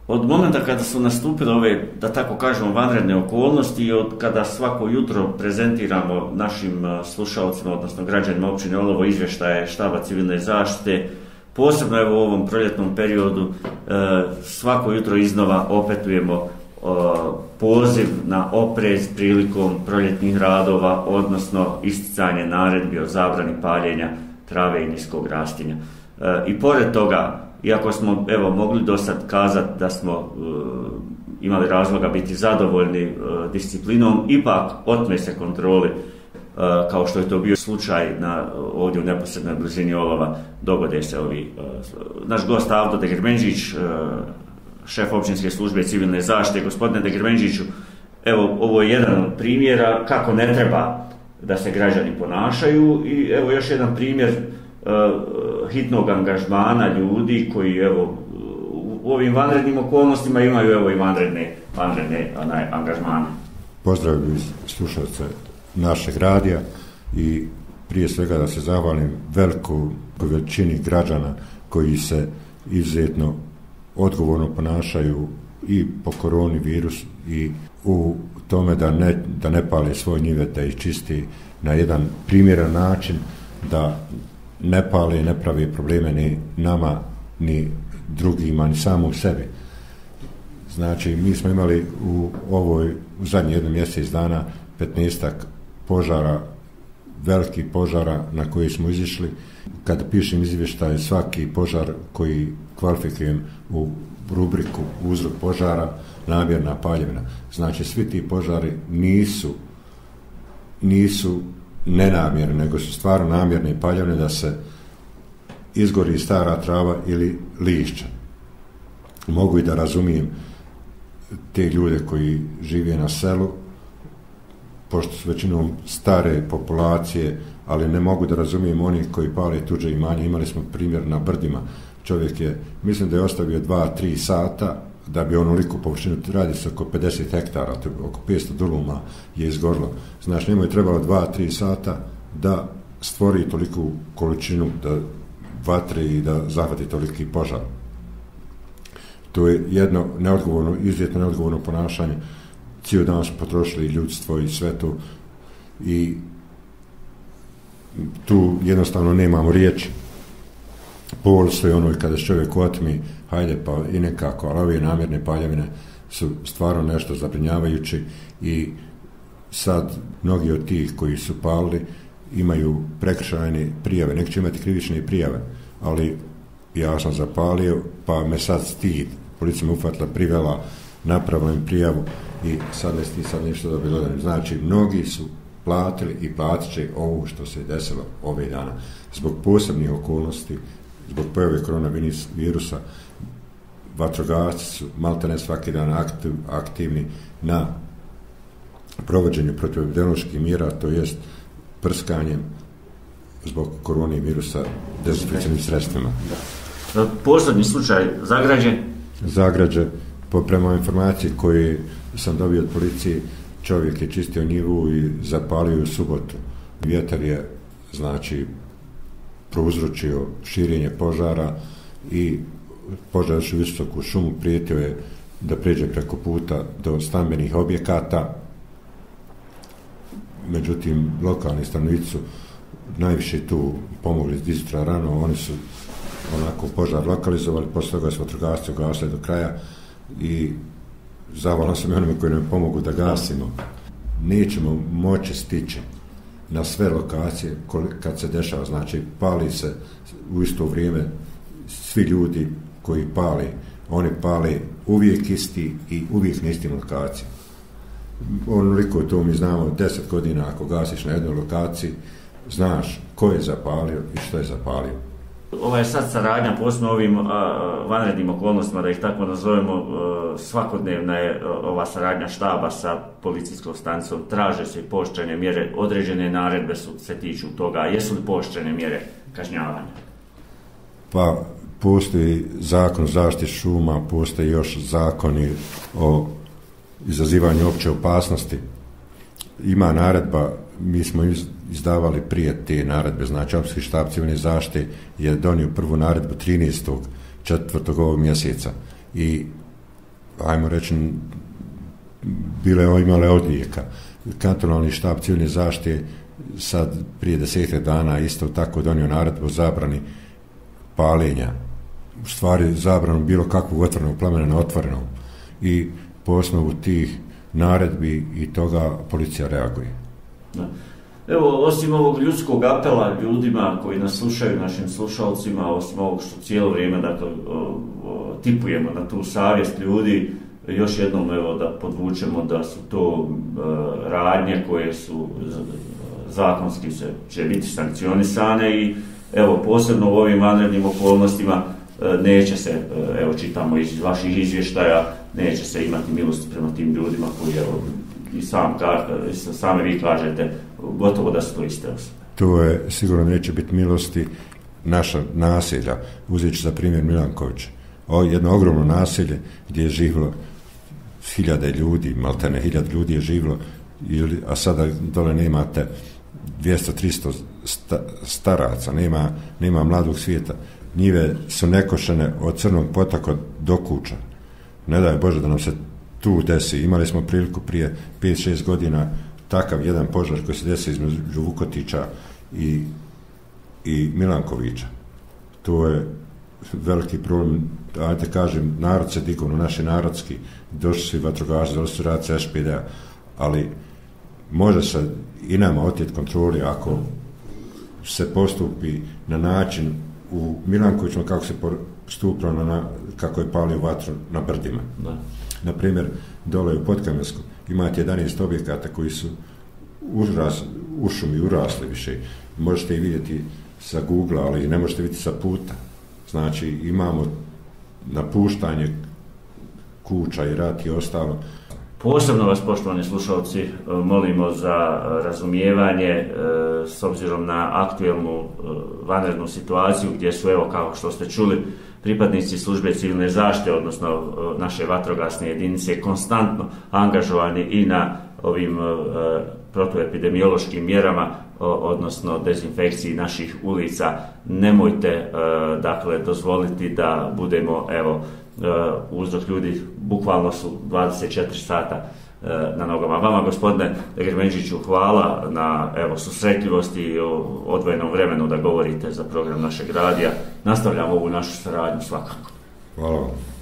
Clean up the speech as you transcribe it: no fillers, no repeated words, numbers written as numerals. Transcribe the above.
Od momenta kada su nastupile ove, da tako kažemo, vanredne okolnosti i od kada svako jutro prezentiramo našim slušalcima, odnosno građanima općine Olovo, izvještaje štaba civilne zaštite, posebno evo u ovom proljetnom periodu, svako jutro iznova opetujemo poziv na oprez prilikom proljetnih radova, odnosno isticanje naredbi o zabrani paljenja trave i niskog rastinja. I pored toga, iako smo mogli do sad kazati da smo imali razloga biti zadovoljni disciplinom, ipak otme se kontroli, kao što je to bio slučaj ovdje u neposrednoj blizini Olova, dogode se ovi. Naš gost Avdo Degermenđić, šef općinske službe civilne zaštite. Gospodine Degermenđiću, evo ovo je jedan od primjera kako ne treba da se građani ponašaju i evo još jedan primjer hitnog angažmana ljudi koji u ovim vanrednim okolnostima imaju i vanredne angažmane. Pozdravio bih slušalce našeg radija i prije svega da se zahvalim velikoj većini građana koji se izuzetno odgovorno ponašaju i po koroni virusu i u tome da ne pale svoje njive, da ih čisti na jedan primjeran način, da ne pale i ne pravi probleme ni nama, ni drugima, ni samom sebi. Znači, mi smo imali u zadnji jedan mjesec dana 15-ak požara, velikih požara na koji smo izišli. Kada pišem izvještaj, svaki požar koji kvalifikujem u rubriku uzrok požara, namjerna paljevina. Znači, svi ti požari nisu nenamjerne, nego su stvarno namjerne paljevine da se izgori stara trava ili lišća. Mogu i da razumijem te ljude koji žive na selu, pošto su većinom stare populacije, ali ne mogu da razumijem oni koji pale tuđe imanje. Imali smo primjer na Brdima. Čovjek je, mislim da je ostavio 2-3 sata da bi onoliku površinu, radi se oko 50 hektara, oko 500 duluma je izgorilo. Znači, njemu je trebalo 2-3 sata da stvori toliku količinu da vatre i da zahvati toliki požar. To je jedno izuzetno neodgovorno ponašanje. Cijel dan su potrošili ljudstvo i sve to i tu jednostavno nemamo riječi. Postoji kada čovjek otmi, hajde pa i nekako, ali ove namjerne paljevine su stvarno nešto zabrinjavajući i sad mnogi od tih koji su palili imaju prekršajne prijave, neki će imati krivične prijave, ali ja sam zapalio pa me sad stid, policija me ufatila, privela, napravila im prijavu i sad nešto dobilo. Znači, mnogi su platili i platit će ovo što se desilo ove dana. Zbog posebnih okolnosti, zbog pojave koronavirusa, vatrogasci su maltene svaki dan aktivni na provođenju protivepidemioloških mjera, to jest prskanjem zbog koronavirusa dezinfekcijnim sredstvima. Poslednji slučaj Zagrađe, prema informaciji koju sam dobio od policije, čovjek je čistio njivu i zapalio u subotu. Vjetar je, znači, prouzročio širenje požara i požarši visoku šumu, prijetio je da pređe preko puta do stambenih objekata. Međutim, lokalni stanovnici su najviše tu pomogli iz jutra rano, oni su onako požar lokalizovali, posle toga su vatrogasci ugasili do kraja i zahvalan sam i onima koji nam pomogu da gasimo. Nećemo moći stići na sve lokacije kad se dešava, znači pali se u isto vrijeme svi ljudi koji pali, oni pali uvijek isti i uvijek na istim lokacijama. Onoliko to mi znamo, 10 godina ako gasiš na jednoj lokaciji, znaš ko je zapalio i što je zapalio. Ova je sad saradnja, posebno ovim vanrednim okolnostima, da ih tako nazovemo, svakodnevna je ova saradnja štaba sa policijskom stanicom, traže se pooštrene mjere, određene naredbe se tiču toga. Jesu li pooštrene mjere kažnjavanja? Pa, postoji zakon o zaštiti šuma, postoji još zakoni o izazivanju opće opasnosti. Ima naredba, mi smo izdavali prije te naredbe, znači općinski štab civilne zaštite je donio prvu naredbu 13.4. ovog mjeseca i ajmo reći, imale odvijeka. Kantonalni štab civilne zaštite sad prije 10 dana isto tako donio naredbu o zabrani paljenja, u stvari zabranu bilo kakvog otvorenog plamena na otvorenom, i po osnovu tih naredbi i toga policija reaguje. Da. Evo, osim ovog ljudskog apela ljudima koji nas slušaju, našim slušalcima, osim ovog što cijelo vrijeme dakle, tipujemo na tu savjest ljudi, još jednom evo, da podvučemo da su to radnje koje su zakonski će biti sankcionisane i evo, posebno u ovim vanrednim okolnostima neće se, evo čitamo iz vaših izvještaja, neće se imati milosti prema tim ljudima koji, evo, i sami vi kažete, gotovo da su to iste osobe. To je sigurno neće biti milosti. Naša naselja, uzet ću za primjer Milanković, jedno ogromno naselje gdje je živjelo 1000 ljudi, maltene 1000 ljudi je živjelo, a sada dole nemate 200-300 staraca, nema mladog svijeta. Njive su nekošene od Crnog potoka do Kuća. Ne daj Bože da nam se tu desi. Imali smo priliku prije 5-6 godina takav jedan požar koji se desi između Vukotića i Milankovića. To je veliki problem. Ajde kažem, narod se digovno, naši narodski, došli su i vatrogaši, došli su radci SPD-a, ali može se i nama otjet kontroli ako se postupi na način u Milankovićima kako se postupilo kako je palio vatru na brdima. Da. Na primjer, dole u Podkamensku imate 11 objekata koji su u šumi urasli više. Možete i vidjeti sa Google, ali ne možete vidjeti sa puta. Znači, imamo napuštanje kuća i rat i ostalo. Posebno vas, poštovani slušalci, molimo za razumijevanje s obzirom na aktuelnu vanrednu situaciju gdje su, evo, kao što ste čuli, pripadnici službe civilne zaštite, odnosno naše vatrogasne jedinice, konstantno angažovani i na ovim protuepidemiološkim mjerama, odnosno dezinfekciji naših ulica. Nemojte dakle dozvoliti da budemo, evo, uzrok ljudi bukvalno su 24 sata na nogama. Vama, gospodine Grmenčiću, hvala na, evo, susretljivosti i odvojenom vremenu da govorite za program našeg radija. Nastavljamo ovu našu saradnju svakako. Hvala vam.